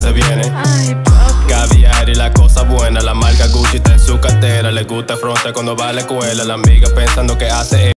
se viene. Ay, papi. Caviar y la cosa buena, la marca Gucci está en su cartera. Le gusta frontear cuando va a la escuela. La amiga pensando que hace